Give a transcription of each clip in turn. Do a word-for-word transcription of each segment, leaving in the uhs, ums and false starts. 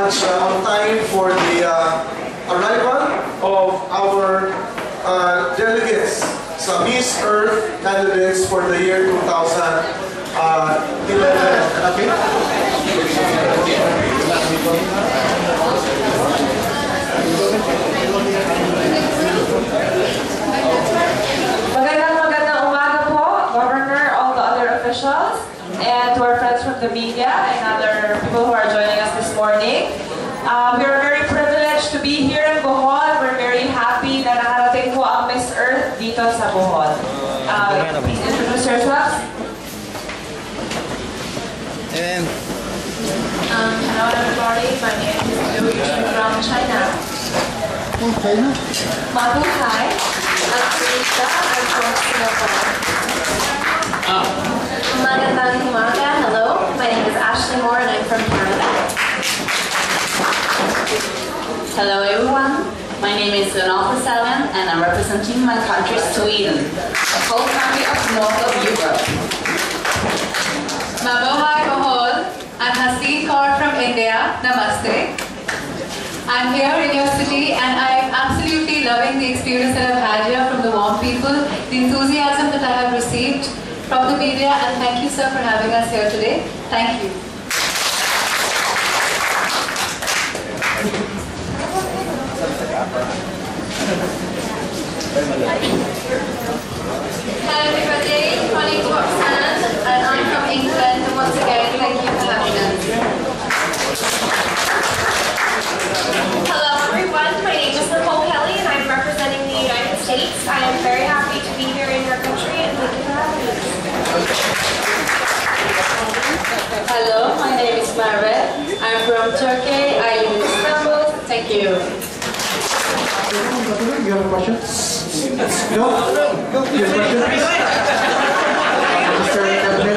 much uh, on time for the uh, arrival of our uh, delegates, so Miss Earth candidates for the year two thousand eleven. Okay? Magandang magandang umaga po, Governor, all the other officials, and to our friends from the media and other people who are joining us this morning. Uh, we are very privileged to be here in Bohol. We're very happy na nakarating po ang Miss Earth dito sa Bohol. Uh, please introduce yourselves. And Um, hello everybody, my name is Liu Yujun from China. from China? Mabuhay, I'm Lisa, I'm from Singapore. Magandang umaga. Hello, my name is Ashley Moore and I'm from Canada. Hello everyone, my name is Renata Salman and I'm representing my country Sweden, a whole country of north of Europe. Mabuhay Bohol, I'm Haseen Kaur from India. Namaste. I'm here in your city and I'm absolutely loving the experience that I've had here from the warm people, the enthusiasm that I have received from the media, and thank you sir for having us here today. Thank you. Hello everybody, my name is Roxanne and I'm from England, and once again thank you for having us. Hello everyone, my name is Nicole Kelly and I'm representing the United States. I am very happy to be here in your country and thank you for having us. Hello, my name is Marvet. I'm from Turkey. I live in Istanbul. Thank you. You have a question? No? No? You have a question? Mister Cabinet,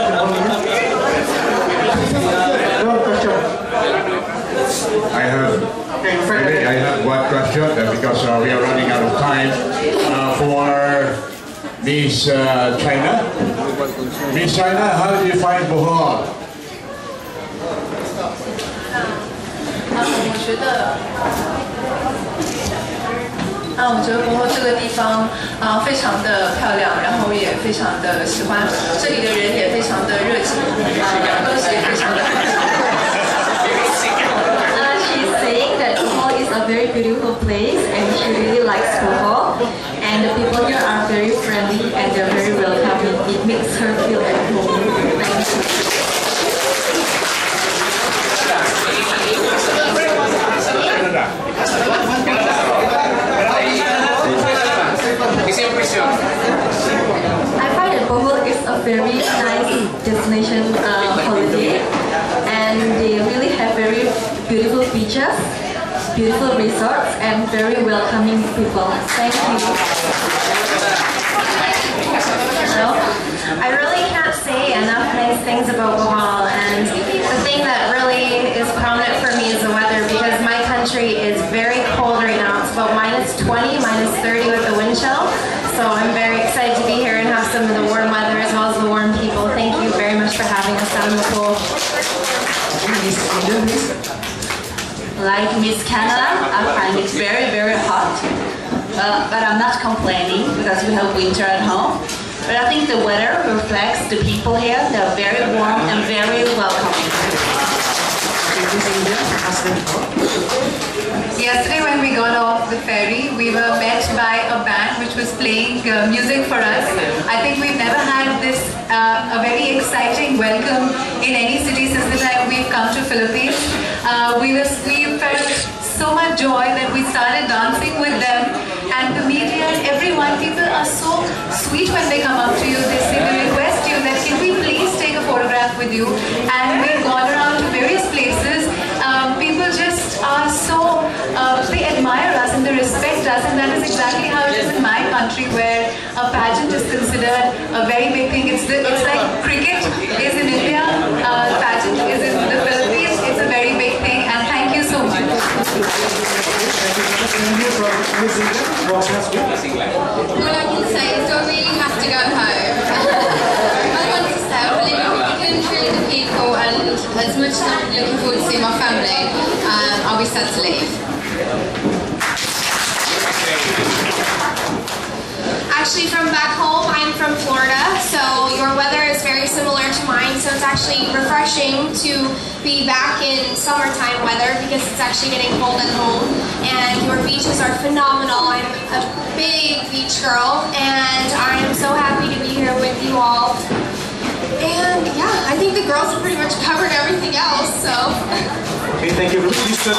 no question. I have, really, I have one question uh, because uh, we are running out of time uh, for Miss uh, China. Miss China, how do you find Bohol? 啊，我觉得，啊，我觉得博后这个地方啊非常的漂亮，然后也非常的喜欢，这里的人也非常的热情，啊，东西也非常的好吃。 Uh, she's saying that Bohol is a very beautiful place and she really likes Bohol. And the people here are very friendly and they're very welcoming. It makes her feel at home. Thank you. I find that Bohol is a very nice destination uh, holiday, and they really have very beautiful beaches, beautiful resorts, and very welcoming people. Thank you. Hello. I really can't say enough nice things about Bohol, and the thing that really is prominent for me is the weather, because my country is very cold right now. It's about minus twenty, minus thirty with the wind chill. So I'm very excited to be here and have some of the warm weather as well as the warm people. Thank you very much for having us out in the pool. Like Miss Canada, I find it very, very hot. Uh, but I'm not complaining because we have winter at home. But I think the weather reflects the people here. They're very warm and very welcoming. Yesterday when we got off the ferry, we were met by a band which was playing uh, music for us. I think we've never had this, uh, a very exciting welcome in any city since the time we've come to Philippines. Uh, we, was, we felt so much joy that we started dancing with them. And the media and everyone, people are so sweet when they come up to you. They say, we request you that can we please take a photograph with you? And we've gone around to various places. Um, people just are so, uh, they admire us and they respect us, and that is exactly how it is in my country, where a pageant is considered a very big thing. It's, the, it's like cricket is in India, uh, pageant is in the Philippines. It's a very big thing, and thank you so much. All I can say is I really have to go home. I want to say I really couldn't treat the people and as much as I'm looking forward to seeing my family, um, I'll be sad to leave. Actually, from back home, I'm from Florida, so your weather is very similar to mine, so it's actually refreshing to be back in summertime weather because it's actually getting cold at home, and your beaches are phenomenal. I'm a big beach girl, and I am so happy to be here with you all. And yeah, I think the girls have pretty much covered everything else, so. Okay, thank you. Lisa.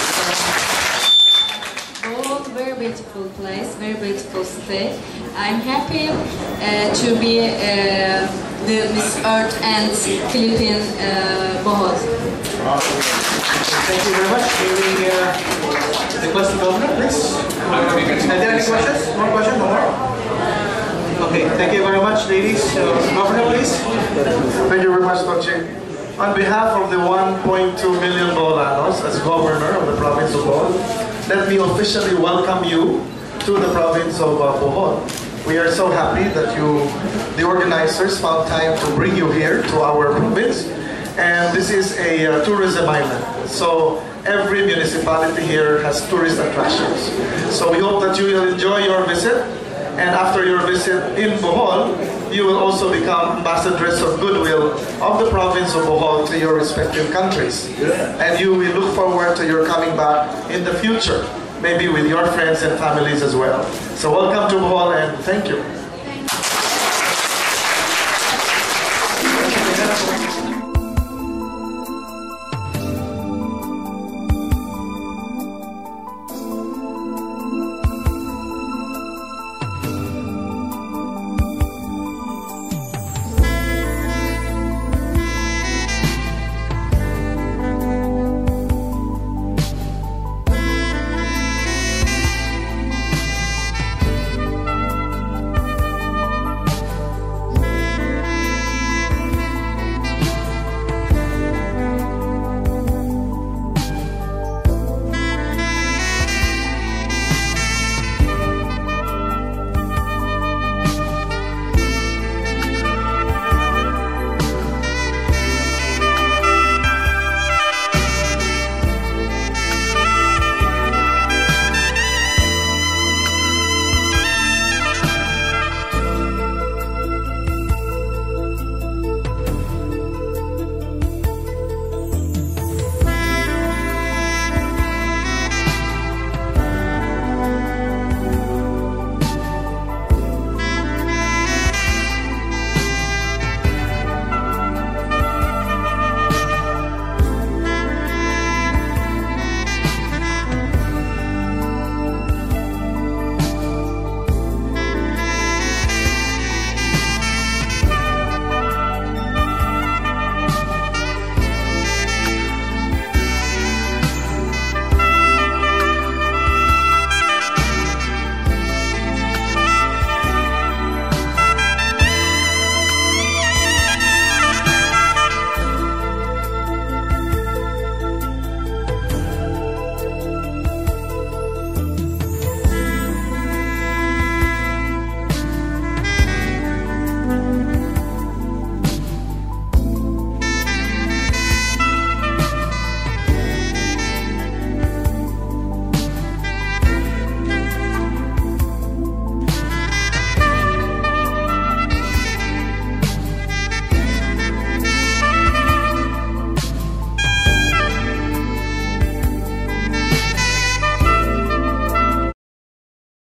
Bohol, very beautiful place, very beautiful state. I'm happy uh, to be uh, the Miss Earth and Philippine uh, Bohol. Thank you very much. May we uh, request the governor, please? Are there any questions? More questions? No more? Okay, thank you very much, ladies. Uh, governor, please. Thank you very much, Noche. On behalf of the one point two million Boholanos, as governor of the province of Bohol, let me officially welcome you to the province of uh, Bohol. We are so happy that you, the organizers, found time to bring you here to our province. And this is a uh, tourism island. So every municipality here has tourist attractions. So we hope that you will enjoy your visit. And after your visit in Bohol, you will also become ambassadors of goodwill of the province of Bohol to your respective countries. And you will look forward to your coming back in the future, maybe with your friends and families as well. So welcome to Bohol and thank you.